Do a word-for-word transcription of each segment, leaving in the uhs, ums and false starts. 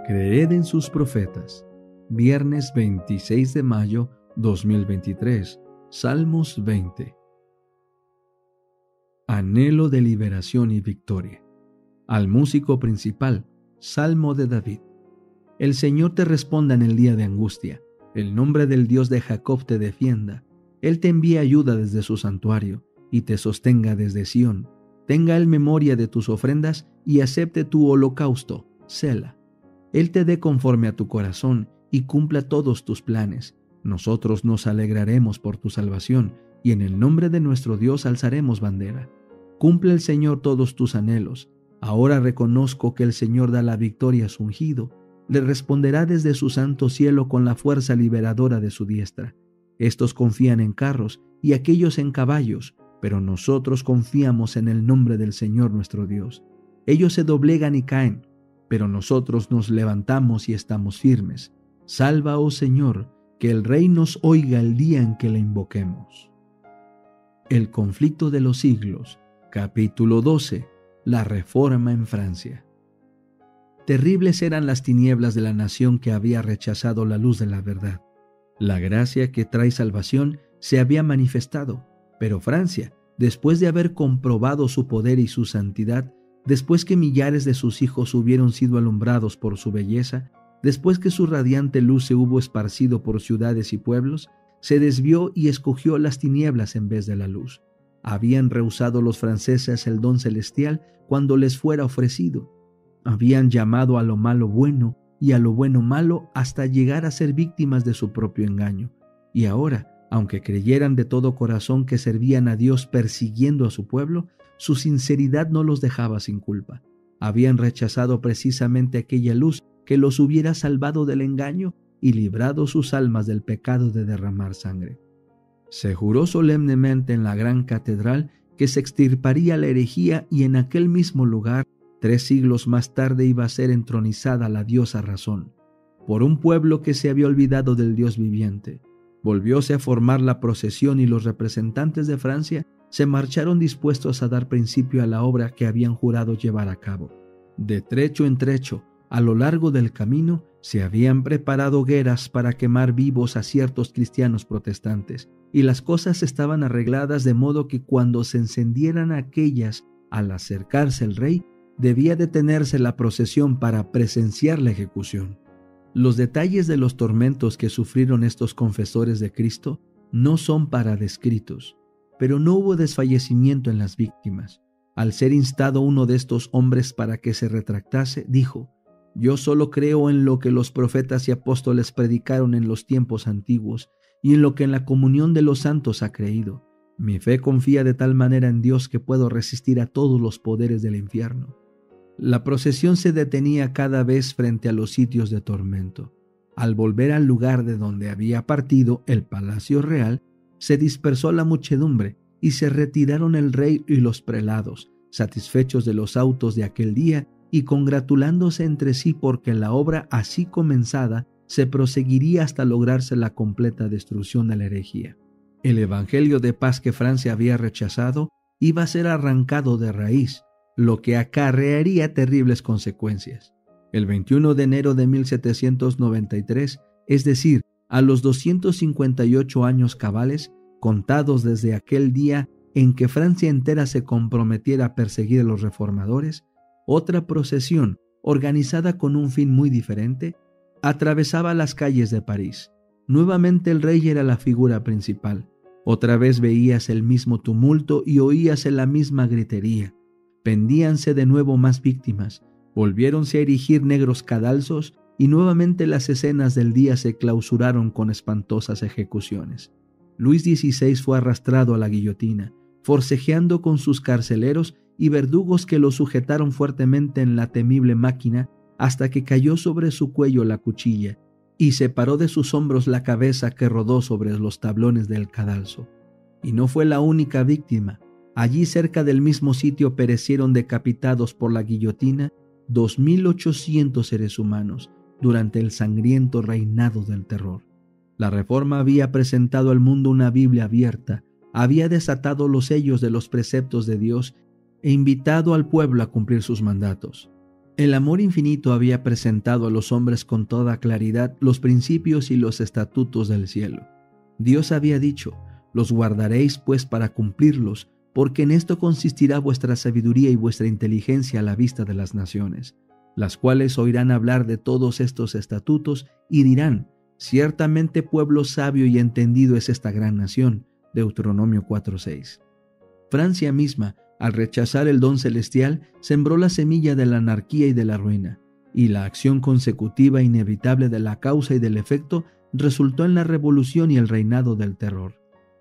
Creed en sus profetas. Viernes veintiséis de mayo dos mil veintitrés. Salmos veinte. Anhelo de liberación y victoria. Al músico principal, Salmo de David. El Señor te responda en el día de angustia. El nombre del Dios de Jacob te defienda. Él te envíe ayuda desde su santuario y te sostenga desde Sión. Tenga Él memoria de tus ofrendas y acepte tu holocausto, Sela. Él te dé conforme a tu corazón y cumpla todos tus planes. Nosotros nos alegraremos por tu salvación y en el nombre de nuestro Dios alzaremos bandera. Cumple el Señor todos tus anhelos. Ahora reconozco que el Señor da la victoria a su ungido. Le responderá desde su santo cielo con la fuerza liberadora de su diestra. Estos confían en carros y aquellos en caballos, pero nosotros confiamos en el nombre del Señor nuestro Dios. Ellos se doblegan y caen, pero nosotros nos levantamos y estamos firmes. Salva, oh Señor, que el Rey nos oiga el día en que le invoquemos. El conflicto de los siglos, capítulo doce. La reforma en Francia. Terribles eran las tinieblas de la nación que había rechazado la luz de la verdad. La gracia que trae salvación se había manifestado, pero Francia, después de haber comprobado su poder y su santidad, después que millares de sus hijos hubieron sido alumbrados por su belleza, después que su radiante luz se hubo esparcido por ciudades y pueblos, se desvió y escogió las tinieblas en vez de la luz. Habían rehusado los franceses el don celestial cuando les fuera ofrecido. Habían llamado a lo malo bueno y a lo bueno malo hasta llegar a ser víctimas de su propio engaño. Y ahora, aunque creyeran de todo corazón que servían a Dios persiguiendo a su pueblo, su sinceridad no los dejaba sin culpa. Habían rechazado precisamente aquella luz que los hubiera salvado del engaño y librado sus almas del pecado de derramar sangre. Se juró solemnemente en la gran catedral que se extirparía la herejía y en aquel mismo lugar, tres siglos más tarde, iba a ser entronizada la diosa Razón, por un pueblo que se había olvidado del Dios viviente. Volvióse a formar la procesión y los representantes de Francia se marcharon dispuestos a dar principio a la obra que habían jurado llevar a cabo. De trecho en trecho, a lo largo del camino, se habían preparado hogueras para quemar vivos a ciertos cristianos protestantes, y las cosas estaban arregladas de modo que cuando se encendieran aquellas, al acercarse el rey, debía detenerse la procesión para presenciar la ejecución. Los detalles de los tormentos que sufrieron estos confesores de Cristo no son para descritos, pero no hubo desfallecimiento en las víctimas. Al ser instado uno de estos hombres para que se retractase, dijo: «Yo solo creo en lo que los profetas y apóstoles predicaron en los tiempos antiguos y en lo que en la comunión de los santos ha creído. Mi fe confía de tal manera en Dios que puedo resistir a todos los poderes del infierno». La procesión se detenía cada vez frente a los sitios de tormento. Al volver al lugar de donde había partido, el palacio real, se dispersó la muchedumbre y se retiraron el rey y los prelados, satisfechos de los autos de aquel día y congratulándose entre sí porque la obra así comenzada se proseguiría hasta lograrse la completa destrucción de la herejía. El evangelio de paz que Francia había rechazado iba a ser arrancado de raíz, lo que acarrearía terribles consecuencias. El veintiuno de enero de mil setecientos noventa y tres, es decir, a los doscientos cincuenta y ocho años cabales, contados desde aquel día en que Francia entera se comprometiera a perseguir a los reformadores, otra procesión, organizada con un fin muy diferente, atravesaba las calles de París. Nuevamente el rey era la figura principal. Otra vez veías el mismo tumulto y oíase la misma gritería. Pendíanse de nuevo más víctimas, volviéronse a erigir negros cadalsos y nuevamente las escenas del día se clausuraron con espantosas ejecuciones. Luis dieciséis fue arrastrado a la guillotina, forcejeando con sus carceleros y verdugos que lo sujetaron fuertemente en la temible máquina hasta que cayó sobre su cuello la cuchilla y separó de sus hombros la cabeza que rodó sobre los tablones del cadalso. Y no fue la única víctima. Allí cerca del mismo sitio perecieron decapitados por la guillotina dos mil ochocientos seres humanos durante el sangriento reinado del terror. La Reforma había presentado al mundo una Biblia abierta, había desatado los sellos de los preceptos de Dios e invitado al pueblo a cumplir sus mandatos. El amor infinito había presentado a los hombres con toda claridad los principios y los estatutos del cielo. Dios había dicho: los guardaréis pues para cumplirlos, porque en esto consistirá vuestra sabiduría y vuestra inteligencia a la vista de las naciones, las cuales oirán hablar de todos estos estatutos y dirán: ciertamente pueblo sabio y entendido es esta gran nación. Deuteronomio cuatro seis. Francia misma, al rechazar el don celestial, sembró la semilla de la anarquía y de la ruina, y la acción consecutiva e inevitable de la causa y del efecto resultó en la revolución y el reinado del terror.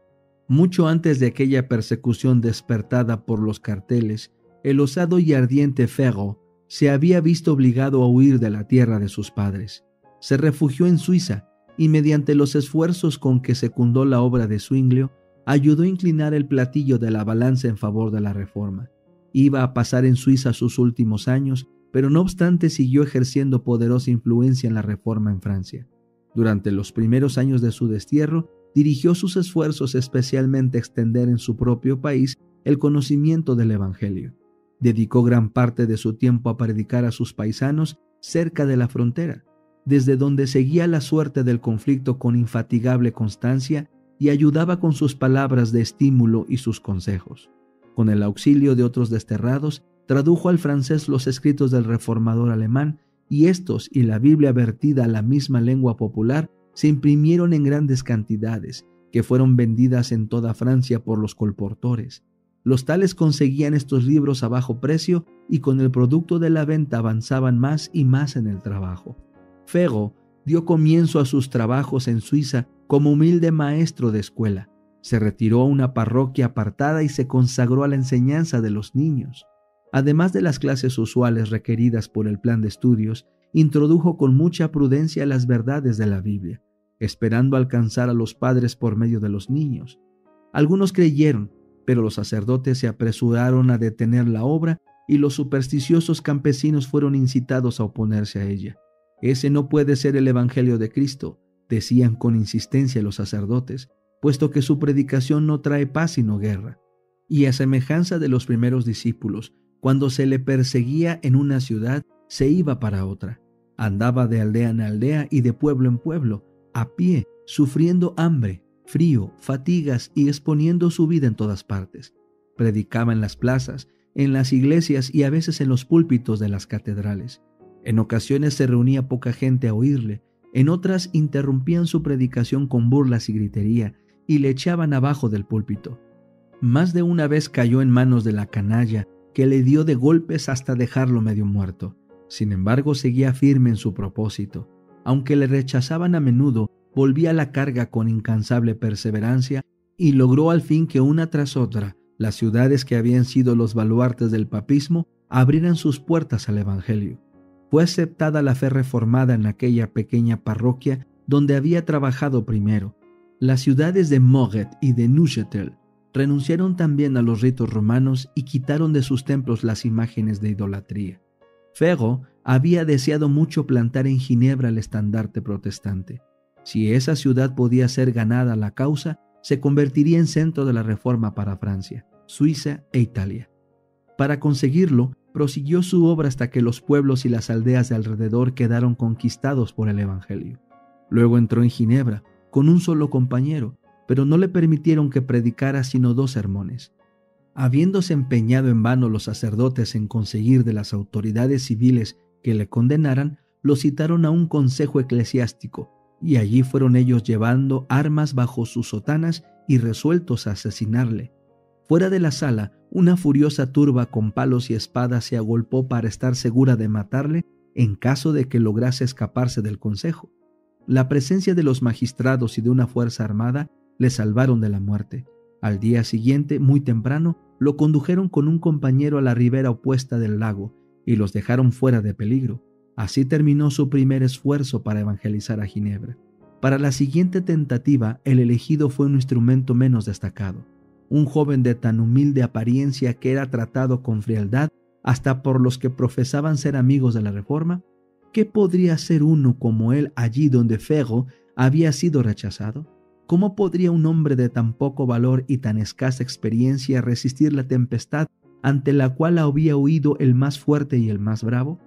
Mucho antes de aquella persecución despertada por los carteles, el osado y ardiente Ferro se había visto obligado a huir de la tierra de sus padres. Se refugió en Suiza y, mediante los esfuerzos con que secundó la obra de Zwinglio, ayudó a inclinar el platillo de la balanza en favor de la reforma. Iba a pasar en Suiza sus últimos años, pero no obstante siguió ejerciendo poderosa influencia en la reforma en Francia. Durante los primeros años de su destierro, dirigió sus esfuerzos especialmente a extender en su propio país el conocimiento del Evangelio. Dedicó gran parte de su tiempo a predicar a sus paisanos cerca de la frontera, desde donde seguía la suerte del conflicto con infatigable constancia y ayudaba con sus palabras de estímulo y sus consejos. Con el auxilio de otros desterrados, tradujo al francés los escritos del reformador alemán, y estos y la Biblia vertida a la misma lengua popular se imprimieron en grandes cantidades, que fueron vendidas en toda Francia por los colportores. Los tales conseguían estos libros a bajo precio y con el producto de la venta avanzaban más y más en el trabajo. Ferro dio comienzo a sus trabajos en Suiza como humilde maestro de escuela. Se retiró a una parroquia apartada y se consagró a la enseñanza de los niños. Además de las clases usuales requeridas por el plan de estudios, introdujo con mucha prudencia las verdades de la Biblia, esperando alcanzar a los padres por medio de los niños. Algunos creyeron, pero los sacerdotes se apresuraron a detener la obra y los supersticiosos campesinos fueron incitados a oponerse a ella. Ese no puede ser el Evangelio de Cristo, decían con insistencia los sacerdotes, puesto que su predicación no trae paz sino guerra. Y a semejanza de los primeros discípulos, cuando se le perseguía en una ciudad, se iba para otra. Andaba de aldea en aldea y de pueblo en pueblo, a pie, sufriendo hambre, frío, fatigas y exponiendo su vida en todas partes. Predicaba en las plazas, en las iglesias y a veces en los púlpitos de las catedrales. En ocasiones se reunía poca gente a oírle, en otras interrumpían su predicación con burlas y gritería y le echaban abajo del púlpito. Más de una vez cayó en manos de la canalla, que le dio de golpes hasta dejarlo medio muerto. Sin embargo, seguía firme en su propósito. Aunque le rechazaban a menudo, volvía a la carga con incansable perseverancia y logró al fin que una tras otra, las ciudades que habían sido los baluartes del papismo abrieran sus puertas al Evangelio. Fue aceptada la fe reformada en aquella pequeña parroquia donde había trabajado primero. Las ciudades de Moret y de Neuchâtel renunciaron también a los ritos romanos y quitaron de sus templos las imágenes de idolatría. Ferro había deseado mucho plantar en Ginebra el estandarte protestante. Si esa ciudad podía ser ganada a la causa, se convertiría en centro de la reforma para Francia, Suiza e Italia. Para conseguirlo, prosiguió su obra hasta que los pueblos y las aldeas de alrededor quedaron conquistados por el Evangelio. Luego entró en Ginebra, con un solo compañero, pero no le permitieron que predicara sino dos sermones. Habiéndose empeñado en vano los sacerdotes en conseguir de las autoridades civiles que le condenaran, lo citaron a un consejo eclesiástico, y allí fueron ellos llevando armas bajo sus sotanas y resueltos a asesinarle. Fuera de la sala, una furiosa turba con palos y espadas se agolpó para estar segura de matarle en caso de que lograse escaparse del consejo. La presencia de los magistrados y de una fuerza armada le salvaron de la muerte. Al día siguiente, muy temprano, lo condujeron con un compañero a la ribera opuesta del lago y los dejaron fuera de peligro. Así terminó su primer esfuerzo para evangelizar a Ginebra. Para la siguiente tentativa, el elegido fue un instrumento menos destacado. Un joven de tan humilde apariencia que era tratado con frialdad hasta por los que profesaban ser amigos de la Reforma. ¿Qué podría hacer uno como él allí donde Ferro había sido rechazado? ¿Cómo podría un hombre de tan poco valor y tan escasa experiencia resistir la tempestad ante la cual había huido el más fuerte y el más bravo?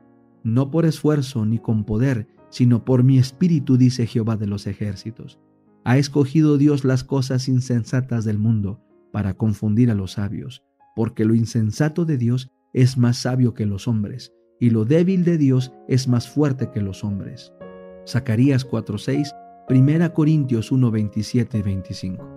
no por esfuerzo ni con poder, sino por mi espíritu, dice Jehová de los ejércitos. Ha escogido Dios las cosas insensatas del mundo para confundir a los sabios, porque lo insensato de Dios es más sabio que los hombres, y lo débil de Dios es más fuerte que los hombres. Zacarías cuatro seis, Primera Corintios uno veintisiete y veinticinco.